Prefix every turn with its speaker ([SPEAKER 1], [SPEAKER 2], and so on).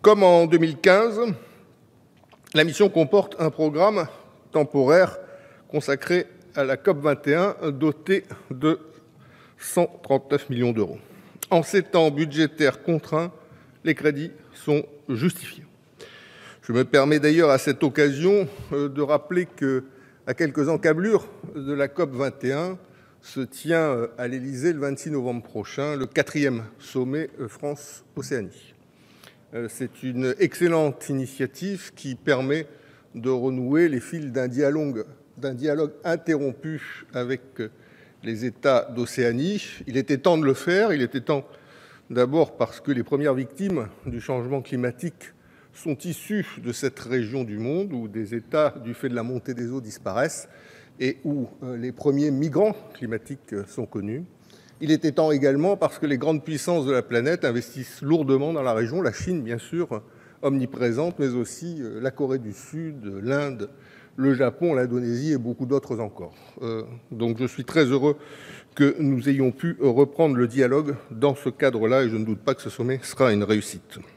[SPEAKER 1] Comme en 2015, la mission comporte un programme temporaire consacré à la COP21 doté de 139 millions d'euros. En ces temps budgétaires contraints, les crédits sont justifiés. Je me permets d'ailleurs à cette occasion de rappeler qu'à quelques encablures de la COP21 se tient à l'Élysée le 26 novembre prochain le 4e sommet France-Océanie. C'est une excellente initiative qui permet de renouer les fils d'un dialogue interrompu avec les États d'Océanie. Il était temps de le faire. Il était temps d'abord parce que les premières victimes du changement climatique sont issues de cette région du monde où des États, du fait de la montée des eaux, disparaissent et où les premiers migrants climatiques sont connus. Il était temps également parce que les grandes puissances de la planète investissent lourdement dans la région, la Chine bien sûr, omniprésente, mais aussi la Corée du Sud, l'Inde, le Japon, l'Indonésie et beaucoup d'autres encore. Donc je suis très heureux que nous ayons pu reprendre le dialogue dans ce cadre-là et je ne doute pas que ce sommet sera une réussite.